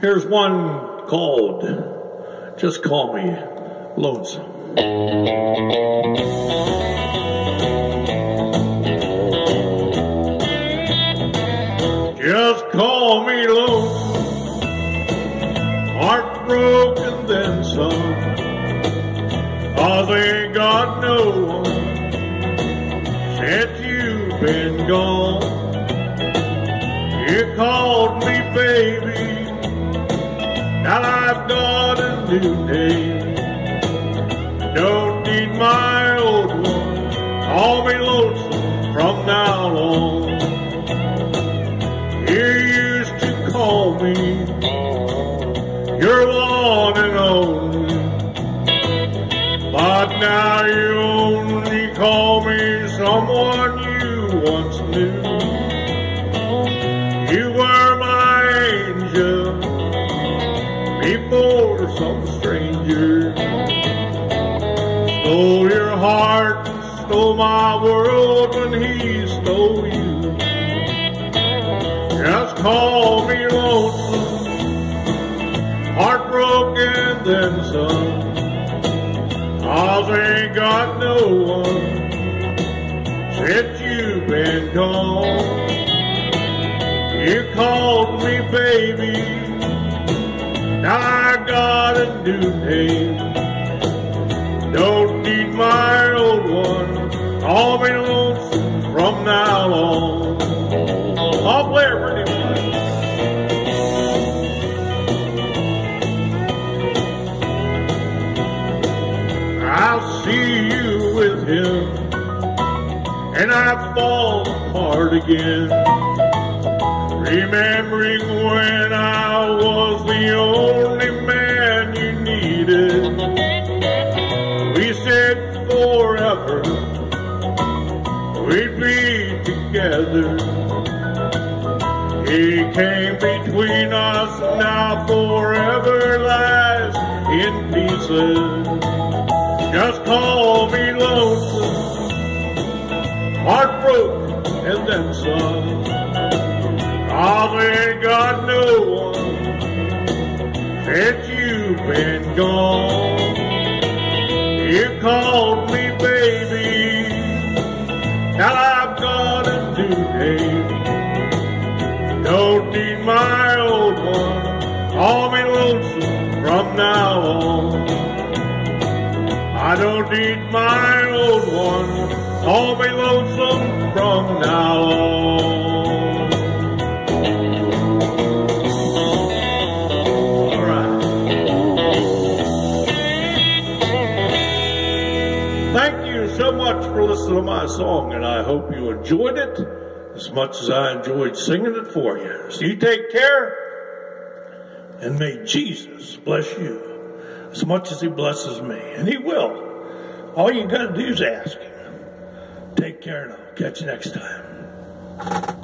Here's one called Just Call Me Lonesome. Just call me lonesome, heartbroken then some, 'cause ain't got no one since you've been gone. You called me baby, now I've got a new name. Don't need my old one, call me lonesome from now on. You used to call me your one and only, but now you only call me someone you once knew. You were my angel before some stranger stole your heart, stole my world when he stole you. Just call me lonesome, heartbroken then some, 'cause ain't got no one since you've been gone. You called me baby, now I got a new name. Don't need my old one, call me lonesome from now on. I'll play it for anybody. I'll see you with him, and I fall apart again, remembering when I was the only man you needed. We said forever we'd be together. He came between us, now forever lies in pieces. Just call me lonesome, heartbroken and then some, 'cause ain't got no one since you've been gone. You called me baby, now I've got a new name. Don't need my old one, call me lonesome from now on. I don't need my old one, call me lonesome from now on. All right. Thank you so much for listening to my song, and I hope you enjoyed it as much as I enjoyed singing it for you. So you take care, and may Jesus bless you as much as he blesses me, and he will. All you got to do is ask him. Take care, and I'll catch you next time.